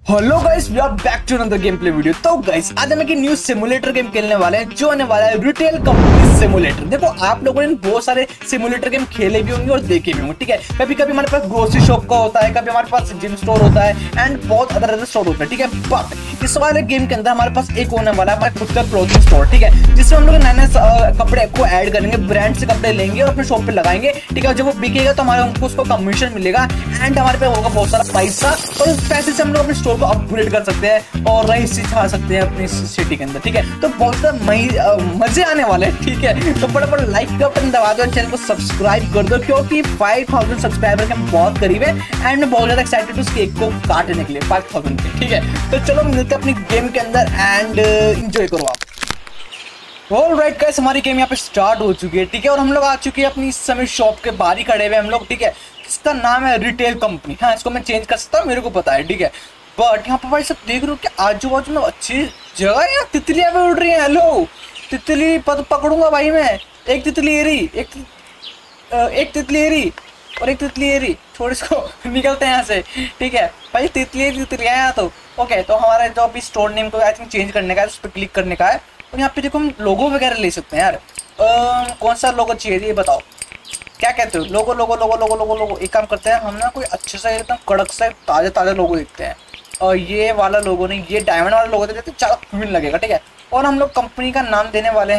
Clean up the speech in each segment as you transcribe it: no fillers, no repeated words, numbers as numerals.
Hello guys, we are back to another game play video. तो guys आज हम एक न्यू सिमुलेटर गेम खेलने वाले हैं जो आने वाला है रिटेल कंपनी सिमुलेटर। देखो आप लोगों ने बहुत सारे सिमुलेटर गेम खेले भी होंगे और देखे भी होंगे, ठीक है। कभी कभी हमारे पास ग्रोसरी शॉप का होता है, कभी हमारे पास जिम स्टोर होता है एंड बहुत अदर स्टोर होता है, ठीक है। बट इस वाले गेम के अंदर हमारे पास एक होने वाला है हमारा खुद का क्लोथिंग स्टोर, ठीक है, जिसमें हम लोग नए नए कपड़े को ऐड करेंगे, ब्रांड से कपड़े लेंगे और अपने शॉप पे लगाएंगे, ठीक है। जब वो बिकेगा तो हमारे हमको उसको कमीशन मिलेगा एंड हमारे पे होगा बहुत सारा पैसा और उस पैसे से हम लोग अपने स्टोर को अपग्रेड कर सकते हैं और रईस सिखा सकते हैं अपनी सिटी के अंदर, ठीक है। तो बहुत मजे आने वाले हैं, ठीक है। तो फटाफट लाइक का बटन दबा दो, चैनल को सब्सक्राइब कर दो क्योंकि 5000 सब्सक्राइबर के हम बहुत करीब है एंड मैं बहुत ज्यादा एक्साइटेड हूँ उस केक को काटने के लिए 5000 के, ठीक है। तो चलो मिलते हैं अपनी गेम के अंदर एंड एंजॉय करो आप। ऑलराइट गाइस, हमारी गेम यहाँ पे स्टार्ट हो चुकी है, ठीक है। और हम लोग आ चुके हैं अपनी इस समय शॉप के बाहर ही खड़े हुए हम लोग, ठीक है। इसका नाम है रिटेल कंपनी। हाँ, इसको मैं चेंज कर सकता हूँ, मेरे को पता है, ठीक है। बट यहाँ पर भाई सब देख रहे हो कि आजू बाजू में अच्छी जगह है, तितलियां भी उड़ रही हैं। हेलो, तितली पकड़ूंगा भाई मैं। एक तितली एरी, एक तितली एरी और एक तितली एरी। छोड़ इसको, निकलते हैं यहाँ से, ठीक है भाई। तितलियां यहाँ तो ओके। तो हमारा जो अभी स्टोर नेम को आई थिंक चेंज करने का है, उस पर क्लिक करने का है। और यहाँ पे देखो हम लोगो वगैरह ले सकते हैं यार। कौन सा लोगो चाहिए ये बताओ, क्या कहते हो? लोगो लोगो लोगो लोगो लोगो लोगो। एक काम करते हैं हम ना, कोई अच्छे से एकदम कड़क से ताज़ा ताज़ा लोगो देखते हैं। और ये वाला लोगो नहीं, ये डायमंड वाला लोगो देते ज़्यादा क्लीन लगेगा, ठीक है। और हम लोग कंपनी का नाम देने वाले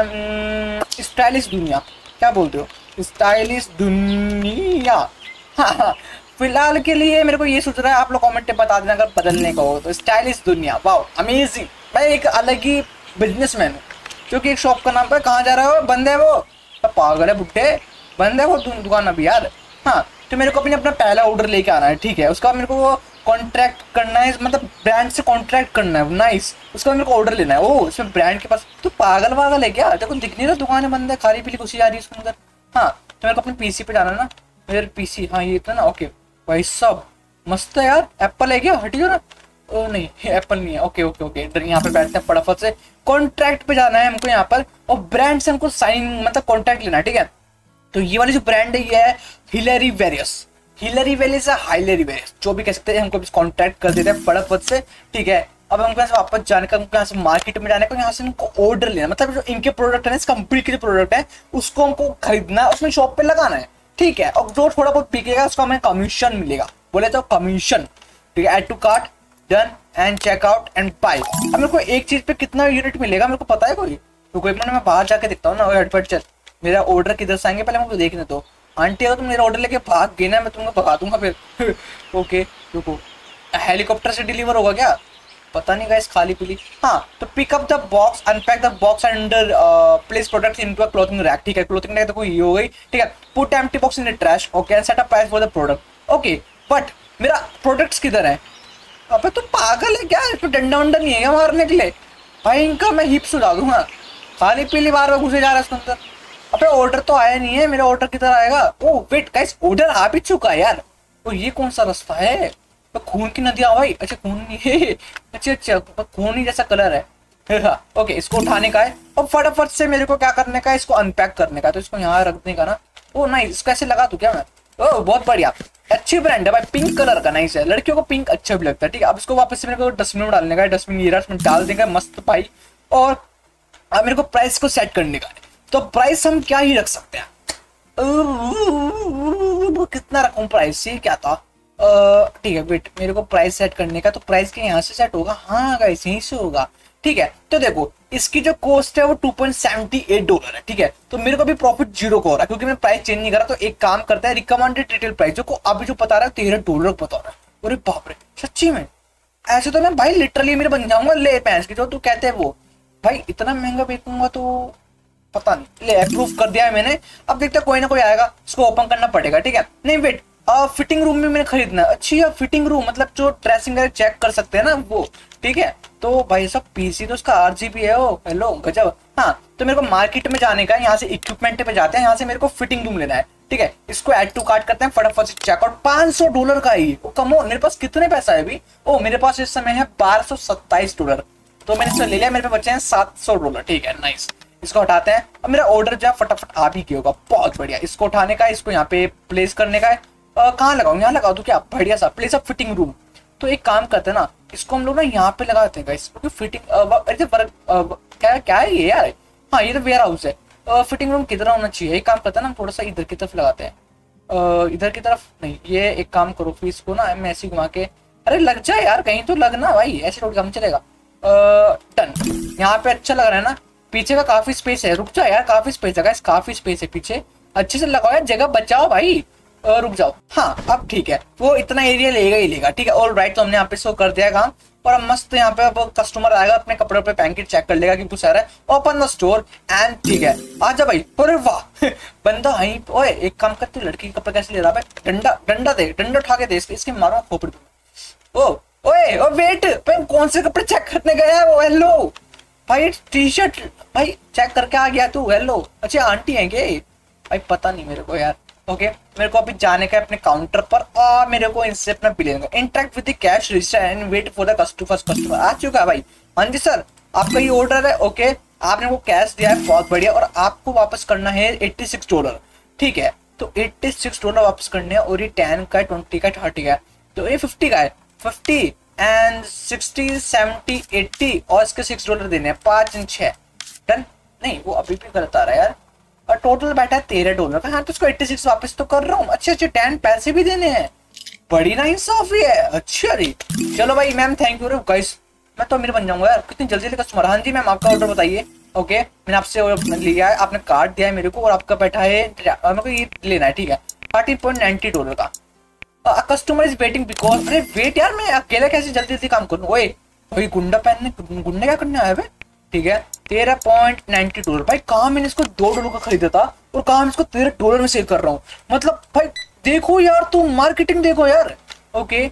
हैं स्टाइलिश दुनिया। क्या बोलते हो? स्टाइलिश दुनिया। हाँ, फिलहाल के लिए मेरे को ये सोच रहा है, आप लोग कमेंट में बता देना अगर बदलने का हो तो। स्टाइलिश दुनिया, वाओ अमेजिंग। मैं एक अलग ही बिजनेसमैन हूँ क्योंकि एक शॉप का नाम पर कहाँ जा रहा हो? बंद है वो, पागल है बुड्ढे, बंद है वो दुकान अभी यार। हाँ, तो मेरे को अपना पहला ऑर्डर लेके आना है, ठीक है। उसका मेरे को वो कॉन्ट्रैक्ट करना है, मतलब ब्रांड से कॉन्ट्रैक्ट करना है, नाइस। उसका मेरे को ऑर्डर लेना है। ओ, इसमें ब्रांड के पास तो पागल वागल है क्या? देखो दिख नहीं रहा, दुकान बंद है, खाली पीली कुछ जा रही है उसके अंदर। हाँ, तो मेरे को अपने पीसी पे जाना ना, मेरे पीसी। हाँ, ये इतना ना, ओके भाई साहब मस्त है यार। एप्पल है क्या? हटियो ना। ओ नहीं, एप्पल नहीं है। ओके ओके ओके, यहाँ पे बैठते हैं फटाफट से। कॉन्ट्रैक्ट पे जाना है हमको यहाँ पर और ब्रांड से हमको साइन मतलब कॉन्ट्रैक्ट लेना है, ठीक है। तो ये वाली जो ब्रांड है ये है हिलरी वेरियस। हिलरी वेरियस या हाइलरी वेरियस, जो भी कह सकते हैं। हमको कॉन्ट्रैक्ट कर देते हैं फटाफट से, ठीक है। अब हमको यहाँ से वापस जाने का, हमको यहाँ से मार्केट में जाने का, यहाँ से हमको ऑर्डर लेना, मतलब जो इनके प्रोडक्ट है, इस कंपनी के जो प्रोडक्ट है उसको हमको खरीदना है, उसमें शॉप पे लगाना है, ठीक है। और जो थोड़ा बहुत बिकेगा उसको हमें कमीशन मिलेगा, बोले तो कमीशन, ठीक है। Add to cart, done and checkout and buy. अब मेरे को एक चीज पे कितना यूनिट मिलेगा मेरे को पता है कोई? तो कोई मैं बाहर जाके देखता हूँ ना। हटपट चल, मेरा ऑर्डर किधर से आएंगे पहले हमको देखने दो। आंटी अगर तुम मेरा ऑर्डर लेके भाग गए ना, मैं तुमको भगा दूंगा फिर। ओके रुको, हेलीकॉप्टर से डिलीवर होगा क्या? पता नहीं गाइस, खाली पीली। हाँ, तो pick up the box, unpack the box and place products into a clothing rack, ठीक है। क्लोथिंग रैक तो कोई ये हो गई, ठीक है। Put empty box in the trash, okay, and set a price for the product, okay. But मेरा प्रोडक्ट्स किधर है? अबे तो पागल है क्या? इस पे डंडा वंडा नहीं है क्या मारने के लिए? भाई इनका मैं हिप्स उड़ा दूंगा। खाली पीली बार बार घुसे जा रहा है उसके अंदर। अबे ऑर्डर तो आया नहीं है, मेरा ऑर्डर किधर आएगा? ओह वेट गाइस, ऑर्डर आ भी चुका है यार। तो ये कौन सा रास्ता है? तो खून की नदियां भाई। अच्छा खून नहीं है, अच्छा अच्छा, खून ही जैसा कलर है। ओके, इसको उठाने का है और फटाफट से मेरे को क्या करने का है, इसको अनपैक करने का। तो इसको यहाँ रखने का ना। ओ नहीं, इसको ऐसे लगा दूं क्या मैं? ओह बहुत बढ़िया, अच्छी ब्रांड है भाई, पिंक कलर का, नाइस है। लड़कियों को पिंक अच्छा भी लगता है, ठीक है। अब इसको वापस से मेरे को डस्टबिन में डालने का है, डस्टबिन ये इसमें डाल देगा मस्त भाई। और अब मेरे को प्राइस को सेट करने का है। तो प्राइस हम क्या ही रख सकते हैं? कितना रखूं प्राइस? ये क्या था? ठीक है वेट, मेरे को प्राइस सेट करने का। तो प्राइस के यहाँ से सेट होगा? हाँ गाइस, यहीं से होगा, ठीक है। तो देखो इसकी जो कॉस्ट है वो $2.78 है, ठीक है। तो मेरे को भी प्रॉफिट 0 का हो रहा है क्योंकि मैं प्राइस चेंज नहीं कर रहा। तो एक काम करता है, रिकमेंडेड रिटेल प्राइस जो अभी जो बता रहा है $13 बता रहा है। अरे बाप रे, सच्ची में? ऐसे तो मैं भाई लिटरली मेरे बन जाऊंगा ले पैंस की, जो तू कहते हैं वो। भाई इतना महंगा बेचूंगा तो पता नहीं। ले अप्रूव कर दिया है मैंने। अब देखते कोई ना कोई आएगा, इसको ओपन करना पड़ेगा, ठीक है। नहीं वेट, फिटिंग रूम में मैंने खरीदना है। अच्छी है फिटिंग रूम, मतलब जो ड्रेसिंग चेक कर सकते हैं ना वो, ठीक है। तो भाई साहब पीसी तो उसका RGB है। ओ हेलो गजब। हाँ, तो मेरे को मार्केट में जाने का है, यहाँ से इक्विपमेंट पे जाते हैं, यहाँ से मेरे को फिटिंग रूम लेना है, ठीक है। इसको ऐड टू कार्ट करते हैं फटाफट से। चेकआउट $500 का ही। कम ऑन, मेरे पास कितने पैसा है अभी? ओ मेरे पास इस समय है $1227। तो मैंने इसको ले लिया, मेरे पे बचे हैं $700, ठीक है, नाइस। इसको हटाते हैं। अब मेरा ऑर्डर जो है फटाफट आ भी गया होगा, बहुत बढ़िया। इसको उठाने का, इसको यहाँ पे प्लेस करने का है। कहाँ लगाऊं? यहाँ लगा दूं क्या? बढ़िया सा, प्लेस ऑफ फिटिंग रूम। तो एक काम करते हैं ना, इसको हम लोग ना यहाँ पे लगाते हैं गाइस, क्योंकि फिटिंग क्या क्या है ये यार। हाँ ये तो वेयर हाउस है। फिटिंग रूम किधर होना चाहिए, एक काम करते हैं ना, थोड़ा सा इधर की तरफ लगाते हैं। इधर की तरफ नहीं, ये एक काम करो फिर इसको ना मैं ऐसे घुमा के, अरे लग जाए यार कहीं तो लगना भाई, ऐसे थोड़ी काम चलेगा। डन, यहाँ पे अच्छा लग रहा है ना। पीछे का काफी स्पेस है, रुक जाओ यार, काफी स्पेस है गाइस, काफी स्पेस है पीछे, अच्छे से लगाओ यार, जगह बचाओ भाई। रुक जाओ, हाँ अब ठीक है, वो इतना एरिया लेगा ही लेगा, ठीक है। ऑल राइट, तो हमने यहाँ पे शो कर दिया काम, और अब मस्त यहाँ पे अब कस्टमर आएगा, अपने कपड़े पे पहन के चेक कर लेगा कि कुछ आ रहा है, ओपन द स्टोर एंड ठीक है, आजा भाई। अरे वाह बंदा है। ओए एक काम करते, लड़की के कपड़े कैसे ले रहा है, डंडा डंडा दे, डंडा उठा के दे इसके मारो खोपड़ी पे। ओ ओए ओ वेट भाई, कौन से कपड़े चेक करने गया है वो? हेलो भाई, टी शर्ट भाई चेक करके आ गया तू? हेलो, अच्छा आंटी है क्या भाई? पता नहीं मेरे को यार। ओके मेरे को अभी जाने का है अपने काउंटर पर, और मेरे को इनसे अपना बिल लेना है। Interact with the cash register and wait for the customer. आ चुका है भाई। हाँ जी सर, आपका ये ऑर्डर है। ओके आपने वो कैश दिया है, बहुत बढ़िया, और आपको वापस करना है $86, ठीक है। तो $86 वापस करने हैं, और ये 10 का है, 20 का है, 30 का है, तो ये 50 का है। 50 एंड 60 70 80 और इसके $6 देने हैं, 5 और 6 डन। नहीं वो अभी भी गलत आ रहा है यार, और टोटल बैठा है $13 का। हाँ तो उसको 86 वापस तो कर रहा हूँ। अच्छे अच्छे 10 पैसे भी देने हैं, बड़ी ना इंसाफी है। अच्छा जी चलो भाई मैम, थैंक यू गाइस, मैं तो अमीर बन जाऊंगा यार, कितनी जल्दी जल्दी कस्टमर। हाँ जी मैम आपका ऑर्डर बताइए। ओके मैंने आपसे लिया है, आपने कार्ड दिया है मेरे को, और आपका बैठा है, मेरे को ये लेना है, ठीक है, $13.90 का। कस्टमर इज वेटिंग बिकॉज, अरे वेट यार, मैं अकेले कैसे जल्दी जल्दी काम करूँ? ओए भाई गुंडा पहनने, गुंडे क्या करने आया भाई? ठीक है $13.90 भाई, कहाँ मैंने इसको $2 का खरीदा था, और कहाँ मैं इसको $13 में सेल कर रहा हूँ। मतलब भाई देखो यार, तू मार्केटिंग देखो यार। ओके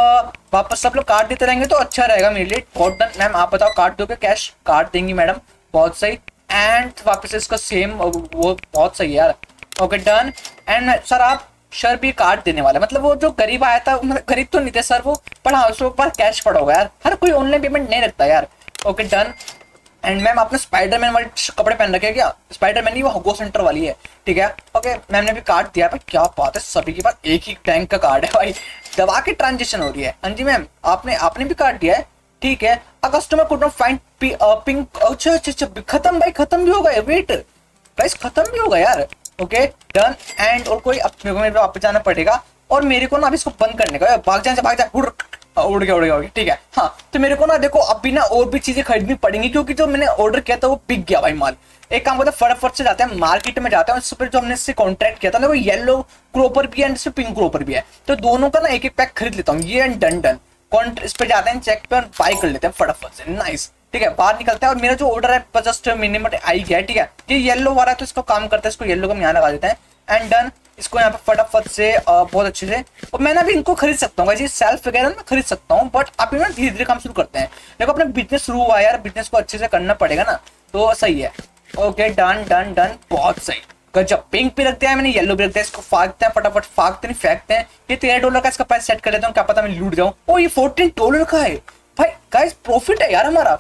वापस सब लोग कार्ड देते रहेंगे तो अच्छा रहेगा मेरे लिए। बहुत डन मैम, आप बताओ कार्ड दोगे कैश? कार्ड देंगी मैडम, बहुत सही। एंड वापस इसका सेम, वो बहुत सही है यार। Okay done. एंड सर आप सर भी कार्ड देने वाला, मतलब वो जो गरीब आया था, मतलब गरीब तो नहीं थे सर वो, पर हाँ उसके ऊपर कैश पड़ा होगा यार, हर कोई ऑनलाइन पेमेंट नहीं रखता यार। Okay done. एंड मैम आपने स्पाइडरमैन वाले कपड़े पहन रखे हैं क्या? स्पाइडरमैन नहीं, वो गो सेंटर वाली है, ठीक है। ओके मैम ने भी कार्ड दिया भाई, क्या बात है, सभी के पास एक ही बैंक का कार्ड है भाई, दबा के ट्रांजेक्शन हो रही है। हाँ जी मैम आपने भी कार्ड दिया है, ठीक है। A customer could not find pink, अच्छा अच्छा अच्छा, खत्म भाई, खत्म भी हो गया, वेट गाइस खत्म भी होगा यार। Okay done. एंड और कोई मेरे को वापस जाना पड़ेगा, और मेरे को ना अभी इसको बंद करने का, भाग जाए भाग जाए, उड़ गया ठीक है। हाँ तो मेरे को ना देखो अभी ना और भी चीजें खरीदनी पड़ेंगी, क्योंकि जो मैंने ऑर्डर किया था वो बिक गया भाई माल। एक काम करते हैं, फटाफट से जाते हैं मार्केट में, जाते हैं इस पर जो हमने इससे कॉन्ट्रैक्ट किया था ना, वो येलो क्रोपर भी है एंड पिंक क्रोपर भी है, तो दोनों का ना एक एक पैक खरीद लेता हूँ, ये एंड डन डन। इस पे जाते हैं चेक पे और बाय कर लेते हैं फटाफट से, नाइस ठीक है। बाहर निकलते हैं, और मेरा जो ऑर्डर है जस्ट मिनिमम आई गया है, ठीक है। ये येलो वाला है तो इसको काम करते हैं, इसको येलो को हम यहाँ लगा देते हैं एंड डन। इसको यहाँ पे फटाफट से बहुत अच्छे से, और मैंने अभी इनको खरीद सकता हूँ, सेल्फ वगैरह मैं खरीद सकता हूँ, बट अभी ना धीरे धीरे काम शुरू करते हैं। देखो अपना बिजनेस शुरू हुआ है यार, बिजनेस को अच्छे से करना पड़ेगा ना, तो सही है। ओके डन डन डन, बहुत सही। गजब, पिंक भी रखते हैं मैंने, येलो भी रखते हैं, इसको फाड़ते हैं फटाफट, फाड़ते नहीं फेंकते हैं। ये $13 का इसका प्राइस सेट कर देता हूँ, क्या पता मैं लूट जाऊँ। ओ ये $14 का है भाई, गाइस प्रॉफिट है यार हमारा,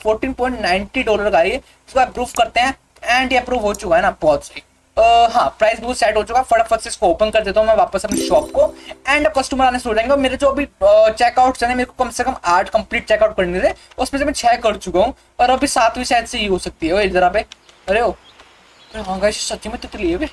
$14.90 का है ये। इसको अप्रूव करते हैं एंड ये अप्रूव हो चुका है ना, बहुत सही। हाँ प्राइस बहुत सेट हो चुका, फटाफट से इसको ओपन कर देता हूँ मैं वापस अपनी शॉप को, एंड कस्टमर आने शुरू हो जाएंगे। मेरे जो अभी चेकआउट है, मेरे को कम से कम 8 कंप्लीट चेकआउट करने थे, उसमें से मैं 6 कर चुका हूँ, और अभी 7वीं शायद से ही हो सकती है। जरा पे अरे ओ हाँ गाइस सच्ची में तो लिए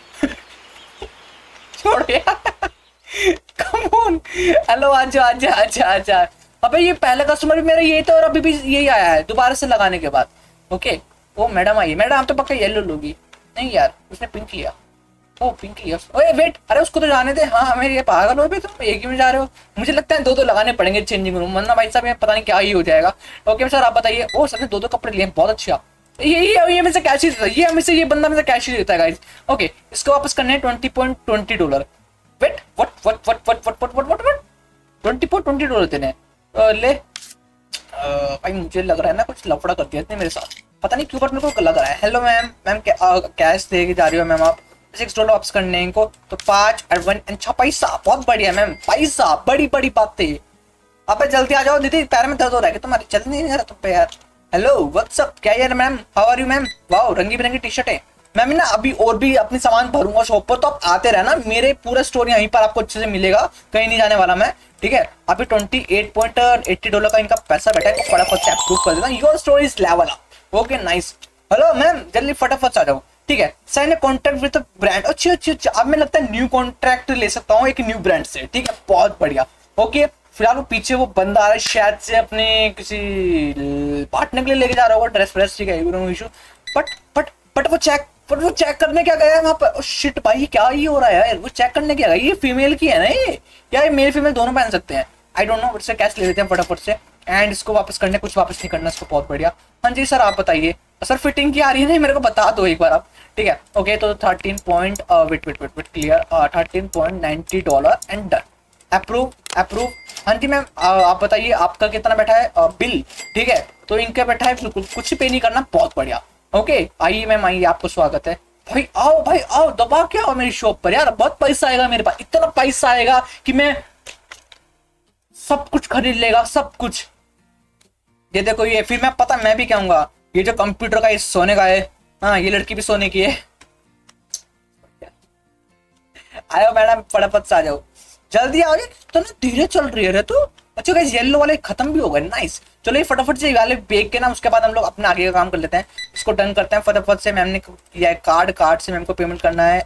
छोड़ यार कम ऑन, हेलो आजा आजा आजा आजा। अबे ये पहला कस्टमर भी मेरा यही था, और अभी भी यही आया है दोबारा से लगाने के बाद। ओके ओ मैडम आई, मैडम आप तो पक्का येलो लोगी। नहीं यार उसने पिंक लिया, ओ पिंक लिया। ओए वेट, अरे उसको तो जाने दे। हाँ हमें ये पागल हो भी, तुम एक ही में जा रहे हो। मुझे लगता है 2 लगाने पड़ेंगे चेंजिंग रूम, वरना भाई साहब पता नहीं क्या ही हो जाएगा। ओके सर आप बताइए। ओ सर ने 2 कपड़े लिए, बहुत अच्छा। ये में से कैश ही देता है, ये हमें से, ये बंदा में से कैश ही देता है गाइस। ओके इसको वापस करने हैं $20.20। वेट व्हाट $20.20 देने ले। भाई मुझे लग रहा है ना कुछ लफड़ा कर दिया इसने मेरे साथ, पता नहीं क्यों, बट मेरे को लग रहा है। हेलो मैम कैश दे के जा रही हो मैम आप? $6 वापस करने इनको, तो 5 और 1 अच्छा पैसा, बहुत बढ़िया मैम, पैसा बड़ी बड़ी बात है। अब जल्दी आ जाओ दीदी, पैर में दर्द हो रहा है तुम्हारे, चल नहीं रहा तुम पे यार। हेलो व्हाट्सअप, क्या यार ma'am, how are you ma'am? Wow रंगी बिरंगी टी शर्ट है मैं भी ना अभी और भी अपनी सामान भरूंगा शॉप पर, तो आप आते रहना, मेरे पूरा स्टोर यहीं पर आपको अच्छे से मिलेगा, कहीं नहीं जाने वाला मैं, ठीक है। अभी $28.80 का इनका पैसा बैठा है, फटाफट से अप्रूव कर देना। Your store is level up. Okay nice. Hello ma'am, जल्दी फटाफट से आ जाओ, ठीक है। Sign a contract with brand. अच्छा अच्छा अच्छा, अब मैं लगता है न्यू कॉन्ट्रैक्ट ले सकता हूँ एक न्यू ब्रांड से, ठीक है, बहुत बढ़िया। ओके, फिलहाल वो पीछे वो बंदा आ रहा है, शायद से अपने किसी पार्टनर के लिए लेके जा रहा होगा ड्रेस व्रेस, ठीक है, नो इशू। बट वो चेक करने क्या गया है वहां पर? शिट भाई, क्या ये हो रहा है यार? वो चेक करने क्या गया? ये फीमेल की है ना ये, या ये मेल फीमेल दोनों पहन सकते हैं? आई डोंट नो, इससे कैश ले लेते हैं फटाफट से। एंड इसको वापस करने, कुछ वापस नहीं करना इसको, बहुत बढ़िया। हाँ जी सर, आप बताइए सर, फिटिंग की आ रही है ना, मेरे को बता दो एक बार आप, ठीक है। ओके, तो 13 point wait clear, $13.90 and done. Approve approve. हाँ जी मैम, आप बताइए आपका कितना बैठा है बिल, ठीक है। तो इनका बैठा है बिल्कुल, कुछ पे नहीं करना, बहुत बढ़िया। ओके, आइए मैम आइए, आपको स्वागत है। भाई आओ, दबा के आओ मेरी शॉप पर यार, बहुत पैसा आएगा मेरे पास, इतना पैसा आएगा कि मैं सब कुछ खरीद लेगा, सब कुछ। ये देखो, ये फिर मैं पता मैं भी कहूंगा, ये जो कंप्यूटर का, ये सोने का है, हाँ ये लड़की भी सोने की है। आयो मैडम, फटाफट से आ जाओ, जल्दी आओ, तो ना धीरे चल रही है रे तू। अच्छा गाइस, येलो वाले खत्म भी हो गए, नाइस। चलो ये फटाफट से वाले बेच के ना, उसके बाद हम लोग अपना आगे का काम कर लेते हैं। इसको डन करते हैं फटाफट से। मैम ने किया है कार्ड से मैम को पेमेंट करना है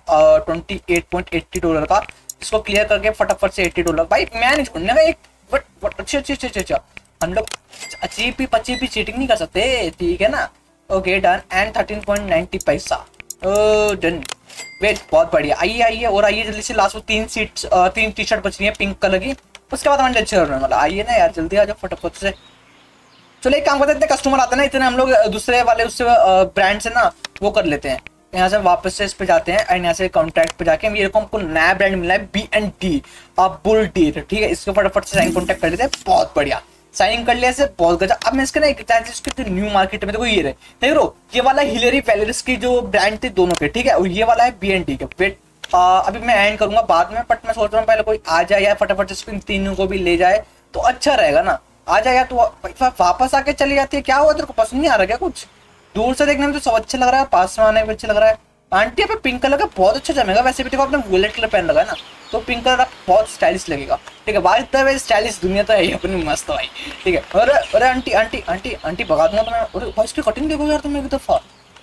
$28.80 का। इसको क्लियर करके फटाफट से $80। भाई मैं नहीं छोड़ने का एक, बट अच्छा, हम लोग अचीपी पचीपी चीटिंग नहीं कर सकते, ठीक है ना। ओके डन, एंड 13.90 पैसा डन। वेट, बहुत बढ़िया। आइए और आइए जल्दी से, लास्ट में 3 टी शर्ट बच रही है पिंक कलर की, उसके बाद हमारे अच्छे होने वाला। आइए ना यार, जल्दी आ जाओ फटाफट से। चलो एक काम करते हैं, इतने कस्टमर आते हैं ना, इतने हम लोग दूसरे वाले उससे ब्रांड से ना वो कर लेते हैं। यहाँ से वापस से इस पे जाते हैं एंड यहाँ से कॉन्टैक्ट पे जाके ये हमको नया ब्रांड मिला है B&D बुल डीर, ठीक है। इसको फटाफट से साइन कॉन्टैक्ट कर लेते हैं, बहुत बढ़िया। साइन कर लिया से, बहुत गजब। अब मैं इसके ना एक इसके न्यू मार्केट में देखो, ये रहे देख रो, ये वाला हिलेरी वेलरिस की जो ब्रांड थे दोनों के, ठीक है, और ये वाला है B&D के। वेट, अभी मैं एंड करूंगा बाद में, बट मैं सोच रहा हूँ पहले कोई आ जाए या फटाफट से इन तीनों को भी ले जाए तो अच्छा रहेगा ना। आ जाए या तो वापस आके चली जाती है, क्या हुआ तेरे को, पसंद नहीं आ रहा क्या कुछ? दूर से देखने में तो सब अच्छा लग रहा है, पास में आने में अच्छा लग रहा है। आंटी पे पिंक कलर का बहुत अच्छा जमेगा, वैसे भी देखो आपने वॉलेट कलर पहन लगा है ना, तो पिंक कलर बहुत स्टाइलिश लगेगा, ठीक है। भाई तो स्टाइलिश दुनिया तो है ही अपनी, मस्त भाई, ठीक है। अरे आंटी भगा दूंगा तो मैं। अरे भाई इसकी कटिंग देखो यार तुम एक दफा,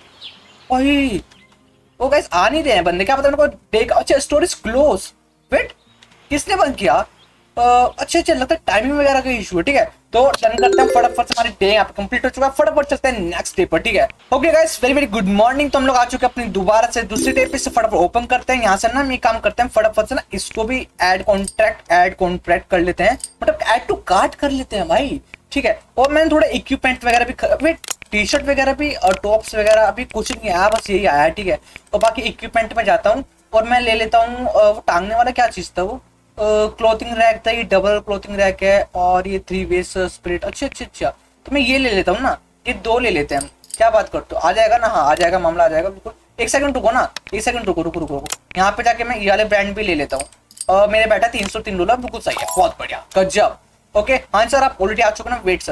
भाई वो गाइस आ नहीं रहे हैं बंदे, क्या पता मेरे को देख। अच्छा, स्टोरेज क्लोज। वेट, किसने बंद किया? अच्छा लगता है टाइमिंग वगैरह का इशू है, ठीक है। तो डन करते हैं फटाफट से, हमारी डे यहाँ पे कंप्लीट हो चुका है, फटाफट चलते हैं नेक्स्ट डे पर, ठीक है। Okay guys, very good morning. तो हम लोग आ चुके हैं अपनी दोबारा से दूसरी डे पे, से फटाफट ओपन करते हैं। यहाँ से ना हम ये काम करते हैं फटाफट से ना, इसको भी ऐड कॉन्ट्रैक्ट कर लेते हैं, मतलब ऐड टू कार्ट कर लेते हैं भाई, ठीक है। और मैंने थोड़ा इक्विपमेंट वगैरह भी, टी शर्ट वगैरह भी और टॉप्स वगैरह अभी कुछ नहीं आया, बस यही आया, ठीक है। और बाकी इक्विपमेंट में जाता हूँ और मैं ले लेता हूँ वो टांगने वाला क्या चीज था वो, क्लोथिंग रैक था, ये डबल क्लोथिंग रैक है, और ये 3 वेस स्प्रिट। अच्छा, तो मैं ये ले लेता हूँ ना, ये 2 ले लेते हैं हम, क्या बात करते हो? आ जाएगा ना? हाँ आ जाएगा, मामला आ जाएगा बिल्कुल। एक सेकंड रुको ना, एक सेकंड रुको। यहाँ पे जाके मैं ये वाले ब्रांड भी ले लेता हूँ। मेरे बैठा $303, बिल्कुल सही है, बहुत बढ़िया, गजब। ओके हाँ सर, आप ऑलरेडी आ चुके ना। वेट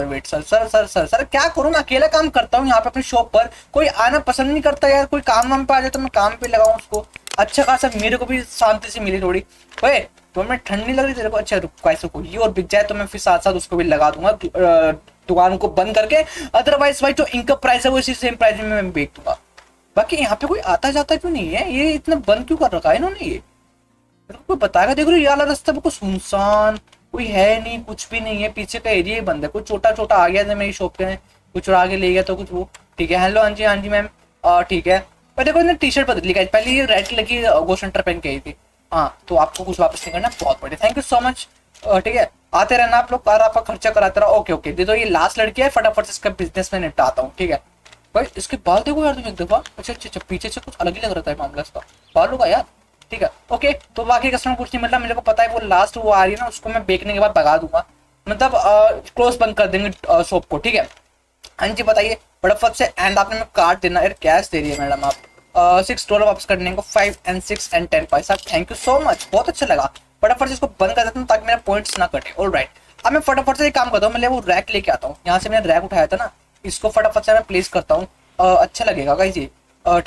सर, क्या करूँ, मैं अकेला काम करता हूँ यहाँ पे अपनी शॉप पर, कोई आना पसंद नहीं करता यार। कोई काम वाम पे आ जाए तो मैं काम पे लगाऊं उसको, अच्छा खासा मेरे को भी शांति से मिली थोड़ी। ओए तो मैं ठंड नहीं लग रही तेरे को? अच्छा रुको, ये और बिक जाए तो मैं फिर साथ साथ उसको भी लगा दूंगा दुकान को बंद करके। अदरवाइज भाई जो इनका प्राइस है वो इसी सेम प्राइस में मैं बेच दूंगा। बाकी यहाँ पे कोई आता जाता क्यों नहीं है? ये इतना बंद क्यों कर रखा है इन्होंने? ये कोई बताएगा? देख रहे हो ये वाला रास्ता बिल्कुल सुनसान, कोई है नहीं, कुछ भी नहीं है, पीछे का एरिया ही बंद है। कोई छोटा आ गया था मेरी शॉप पे, कुछ चुरा के ले गया तो कुछ वो, ठीक है। हेलो हाँ जी मैम, ठीक है। पर देखो इन्हें टी शर्ट बदली, पहले ये रेड कलर की गोश्त सेंटर पहन के आई थी। हाँ तो आपको कुछ वापस नहीं करना, बहुत बढ़िया, थैंक यू सो मच, ठीक है। आते रहना आप लोग, कार आपका खर्चा कराते रहो। ओके दे दो, ये लास्ट लड़की है, फटाफट से इसका बिजनेस में निपटाता हूँ, ठीक है। भाई इसके बाल देखो यार तुम एक दफा, अच्छा पीछे से कुछ अलग ही लग रहा था मामला इसका बालों का यार, ठीक है। ओके तो बाकी कस्टमर कुछ नहीं मिल रहा, मेरे को पता है वो लास्ट वो आ रही है ना, उसको मैं बेचने के बाद भगा दूंगा, मतलब क्लोज बंद कर देंगे शॉप को, ठीक है। हाँ जी बताइए फटाफट से। एंड आपने कार्ड देना यार, कैश दे रही है मैडम आप, $6 वापस करने को, 5 and 6 and 10 पैसा, थैंक यू सो मच, बहुत अच्छा लगा। फटाफट से इसको बंद कर देता हूँ ताकि मेरा पॉइंट्स ना कटे। ऑलराइट, अब मैं फटाफट से एक काम करता हूँ, मैं वो रैक लेके आता हूँ, यहाँ से मैंने रैक उठाया था ना, इसको फटाफट से मैं प्लेस करता हूँ, अच्छा लगेगा गाइस ये, ठीक है।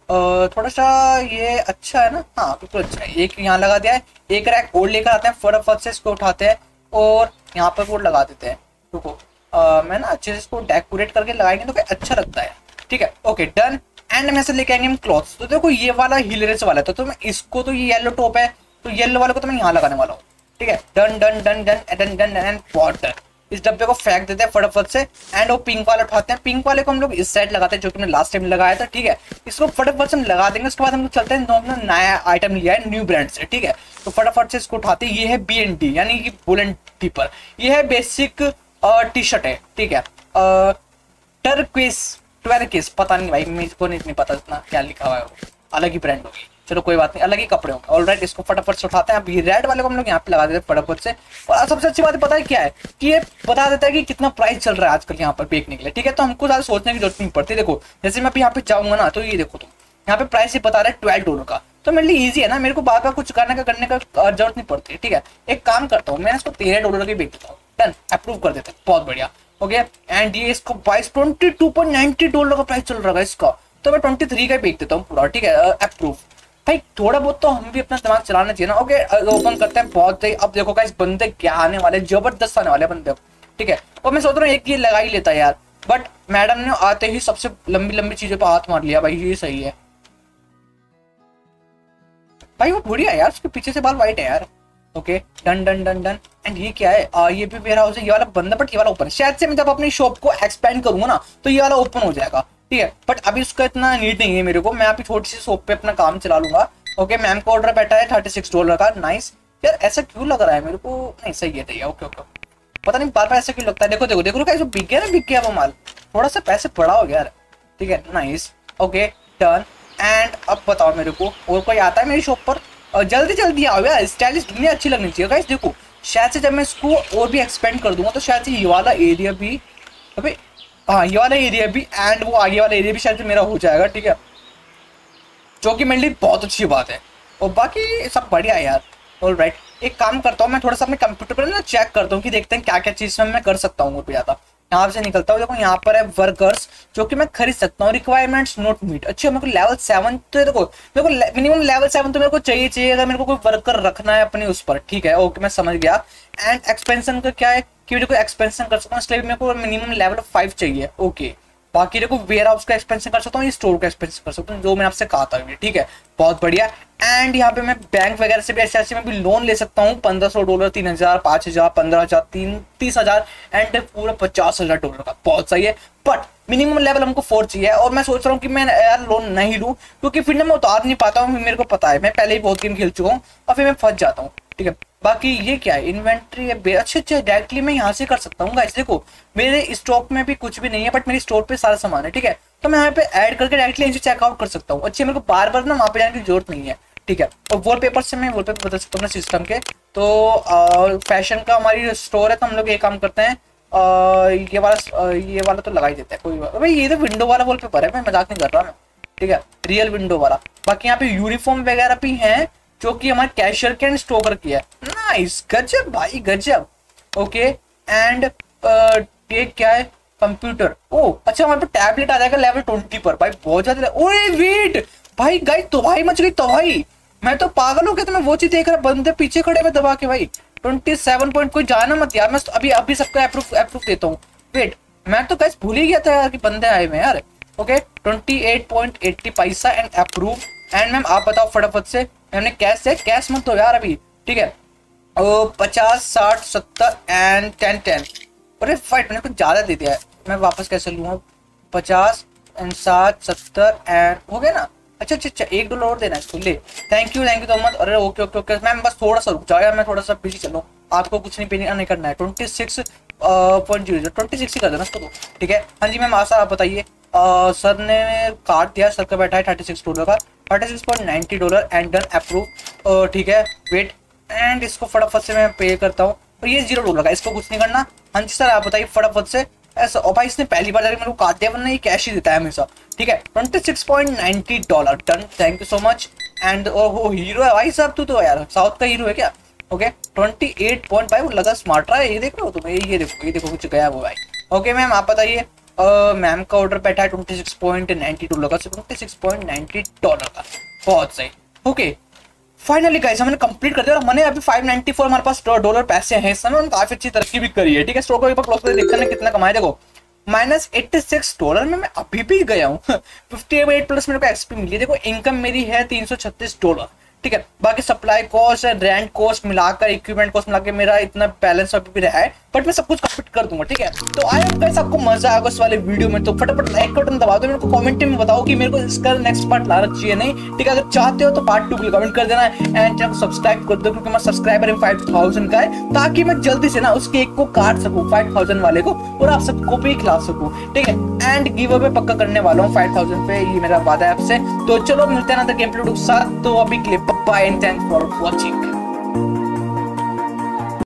थोड़ा सा ये अच्छा है ना, हाँ बिल्कुल अच्छा है। एक यहाँ लगा दिया है, एक रैक और लेकर आते हैं, फटाफट से इसको उठाते हैं और यहाँ पर वो लगा देते हैं। रुको मैं ना अच्छे से इसको डेकोरेट करके लगाएंगे तो क्या अच्छा लगता है। ठीक है ओके डन। एंड में से लेके आएंगे हम क्लॉथ्स। तो देखो ये वाला हिलरेस वाला था, तो मैं इसको, तो ये येलो टॉप है तो येलो वाले को तो मैं यहाँ लगाने वाला हूँ। ठीक है done done done done done done and water. इस डब्बे को फेंक देते हैं फटाफट से एंड वो पिंक वाला उठाते हैं। पिंक वाले को हम लोग इस साइड लगाते हैं जो कि हमने लास्ट टाइम लगाया था। ठीक है इसको फटाफट से हम लगा देंगे। उसके बाद हम लोग चलते हैं, हमने नया आइटम लिया है न्यू ब्रांड से। ठीक है तो फटाफट से इसको उठाते हैं। ये है BND यानी कि बुलेट टिपर। ये है बेसिक टी शर्ट है। ठीक है टर्किस पता नहीं भाई, मेरे को नहीं पता इतना क्या लिखा हुआ है, वो अलग ही ब्रांड होगी। चलो कोई बात नहीं, अलग ही कपड़े होंगे। ऑलराइट इसको फटाफट से उठाते हैं। अभी रेड वाले को हम लोग यहाँ पे लगा देते हैं फटाफट से। और सबसे अच्छी बात पता है क्या है कि ये बता देता है कि कितना प्राइस चल रहा है आजकल यहाँ पर बेचने के लिए। ठीक है तो हमको ज्यादा सोचने की जरूरत नहीं पड़ती। देखो जैसे मैं अभी यहाँ पे जाऊंगा ना, तो ये देखो तुम यहाँ पे प्राइस ही बता रहा है $12 का, तो मेरे लिए ईजी है ना, मेरे को बार बार कुछ करने का जरूरत नहीं पड़ती। ठीक है एक काम करता हूँ, मैं इसको $13 की बेच देता हूँ। डन अप्रूव कर देते हैं, बहुत बढ़िया। ओके एंड ये इसको $22.90 का प्राइस चल रहा है इसका, तो मैं 23 का बेच देता हूँ पूरा। ठीक है अप्रूव। भाई थोड़ा बहुत तो हम भी अपना दिमाग चलाना चाहिए ना। ओके ओपन करते हैं, बहुत सही। अब देखो गाइस बंदे क्या आने वाले, जबरदस्त आने वाले बंदे। ठीक है और मैं सोच रहा हूँ एक ये लगा ही लेता यार, बट मैडम ने आते ही सबसे लंबी लंबी चीजों पर हाथ मार लिया। भाई ये सही है भाई, वो बढ़िया है यार, उसके पीछे से बाल व्हाइट है यार। Okay done done done done. And ये क्या है, ये भी वेयर हाउस है। ये वाला बंद है बट ये वाला ओपन है। शायद से मैं जब अपनी शॉप को एक्सपेंड करूंगा ना तो ये वाला ओपन हो जाएगा। ठीक है बट अभी उसका इतना नीड नहीं है मेरे को, मैं अभी छोटी सी शॉप पे अपना काम चला लूंगा। ओके मैम का ऑर्डर बैठा है $36 का। नाइस यार, ऐसा क्यों लग रहा है मेरे को, नहीं सही है सही है। ओके ओके पता नहीं बार बार ऐसा क्यों लगता है। देखो देखो देखो देखो बिक गया ना, बिक गया वो माल, थोड़ा सा पैसे बढ़ा हो गया यार। ठीक है नाइस ओके डन। एंड अब बताओ मेरे को और कोई आता है मेरी शॉप पर, और जल्दी जल्दी आओ यार, स्टाइलिश दुनिया अच्छी लगनी चाहिए गाइस। देखो शायद से जब मैं इसको और भी एक्सपेंड कर दूंगा तो शायद से ये वाला एरिया भी, अबे हाँ ये वाला एरिया भी एंड वो आगे वाला एरिया भी शायद से मेरा हो जाएगा। ठीक है जो कि मेरे लिए बहुत अच्छी बात है और बाकी सब बढ़िया है यार। ऑलराइट एक काम करता हूँ, मैं थोड़ा सा अपने कंप्यूटर पर ना चेक करता हूँ कि देखते हैं क्या क्या चीज़ में मैं कर सकता हूँ और भी ज़्यादा। यहाँ से निकलता हूँ, देखो यहाँ पर है वर्कर्स जो कि मैं खरीद सकता हूँ। रिक्वायरमेंट्स नोट मीट, अच्छा मेरे को लेवल 7, तो देखो मेरे को मिनिमम लेवल 7 तो मेरे को चाहिए अगर मेरे को कोई वर्कर रखना है अपने उस पर। ठीक है ओके मैं समझ गया। एंड एक्सपेंशन का क्या है कि मेरे को एक्सपेंशन कर सकता हूँ, इसलिए मेरे को मिनिमम लेवल 5 चाहिए। ओके बाकी देखो वेयर हाउस का एक्सपेंशन कर सकता हूँ, स्टोर का एक्सपेंशन कर सकता हूँ जो मैंने आपसे कहा था। ठीक है बहुत बढ़िया। एंड यहाँ पे मैं बैंक वगैरह से भी ऐसे में भी लोन ले सकता हूँ। $1500, 3000, 5000, 15000, 30,000 एंड पूरा $50,000 का, बहुत सही है। बट मिनिमम लेवल हमको 4 चाहिए और मैं सोच रहा हूँ कि मैं यार लोन नहीं लूँ क्योंकि फिर मैं उतार नहीं पाता हूँ। मेरे को पता है मैं पहले ही बहुत गेम खेल चुका हूँ और फिर मैं फंस जाता हूँ। ठीक है बाकी ये क्या है, इन्वेंट्री है। अच्छे अच्छे डायरेक्टली मैं यहाँ से कर सकता हूँ गाइस। देखो मेरे स्टॉक में भी कुछ भी नहीं है बट मेरे स्टोर पे सारा सामान है। ठीक है तो मैं यहाँ पे ऐड करके डायरेक्टली इसे चेकआउट कर सकता हूँ। अच्छे मेरे को बार बार ना वहाँ पे जाने की जरूरत नहीं है। ठीक है और वॉलपेपर से मैं वॉलपेपर बदल सकता हूँ सिस्टम के। तो फैशन का हमारी स्टोर है तो हम लोग ये काम करते हैं, ये वाला तो लगा ही देते हैं। कोई भाई ये तो विंडो वाला वॉलपेपर है, मैं मजाक नहीं कर रहा मैं। ठीक है रियल विंडो वाला। बाकी यहाँ पे यूनिफॉर्म वगैरह भी हैं जो कि हमारे कैशियर के स्टोकर किया है। नाइस गजब भाई गजब। ओके एंड ये क्या है, कंप्यूटर। ओ अच्छा हमारे पे टैबलेट आ जाएगा लेवल 20 पर। भाई बहुत ज्यादा, ओए वेट भाई गाइस तबाही मच गई तबाही। मैं तो पागल हो गया, तो मैं वो चीज देख रहा, बंदे पीछे खड़े हुए दबा के। भाई 27 पॉइंट, कोई जाना मत यार, मैं अभी अभी सबका अप्रूव देता हूँ। वेट मैं तो गाइस भूल ही गया था यार कि बंदे आए हुए यार। ओके 28.80 पैसा एंड अप्रूव। एंड मैम आप बताओ फटाफट से, हमने कैश है, कैश मत दो यार अभी। ठीक है 50, 60, 70 एंड 10। अरे फाइट मैंने कुछ ज्यादा दे दिया है, मैं वापस कैसे लूँगा। 50 एंड 60, 70 एंड हो गया ना। अच्छा $1 और देना है इसको, ले थैंक यू तो मत। अरे ओके ओके ओके मैम बस थोड़ा सा रुक जाओ यार, मैं थोड़ा सा बिजी चलूँ, आपको कुछ नहीं करना है। 26.00 26 ही कर देना इसको तो। ठीक है हाँ जी मैम आशा आप बताइए। सर ने काट दिया, सर का बैठा है $36 का, $36.90 एंड डन अप्रूव। ठीक है वेट एंड इसको फटाफट से मैं पे करता हूँ और ये $0 का, इसको कुछ नहीं करना। हाँ जी सर आप बताइए फटाफट से। ऐसा और भाई इसने पहली बार जाकर मेरे को काट दिया, वरना ये कैश ही देता है हमेशा। ठीक है $26.90 done thank you so much. And वो हीरो है भाई साहब, तू तो यार साउथ का हीरो है क्या। ओके 28 पॉइंट भाई वो लगा स्मार्ट रहा है, ये देख रहे हो तुम, ये देखो कुछ गया वो भाई। ओके मैम आप बताइए मैम का ऑर्डर बैठा है $26.92 का, $26.90 का। बहुत सही। ओके फाइनली गाइस हमने कंप्लीट कर दिया और मैंने अभी 594 हमारे पास डॉलर पैसे हैं इस समय, उन्होंने काफी अच्छी तरक्की भी करी है। ठीक है, स्टोर को एक बार क्लोज करके देखते हैं कितना कमाया। देखो -$86 में मैं अभी भी गया हूँ। 58 प्लस मेरे को एक्सपी मिली है। देखो इनकम मेरी है $336। ठीक है, बाकी सप्लाई कॉस्ट, रेंट कॉस्ट मिलाकर, इक्विपमेंट कॉस्ट मिलाकर मेरा इतना बैलेंस अभी भी रहा है, बट मैं सब कुछ कंप्लीट कर दूंगा। ठीक है, तो आई होप गाइस आपको मजा आएगा इस वाले वीडियो में। तो फटाफट लाइक बटन दबा दो, मेरे को कमेंट में बताओ कि मेरे को इसका नेक्स्ट पार्ट लाना चाहिए नहीं। ठीक है, अगर चाहते हो तो पार्ट 2 के लिए कमेंट कर देना एंड चैनल को सब्सक्राइब कर दो, क्योंकि मैं सब्सक्राइबर 5000 का है, ताकि मैं जल्दी से ना उस केक को काट सकूं 5000 वाले को और आप सबको भी खिला सकूं। ठीक है, एंड गिव अवे पक्का करने वाला हूं 5000 पे, ये मेरा वादा है आपसे। तो चलो मिलते हैं ना गेम प्ले के साथ। तो अभी के लिए bye and thanks for watching.